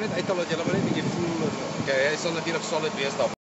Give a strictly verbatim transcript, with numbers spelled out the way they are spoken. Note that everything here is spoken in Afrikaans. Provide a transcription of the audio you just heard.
maar net uithaal dat jy maar net 'n bietjie voel en okay, hy sal natuurlik solid wees daar.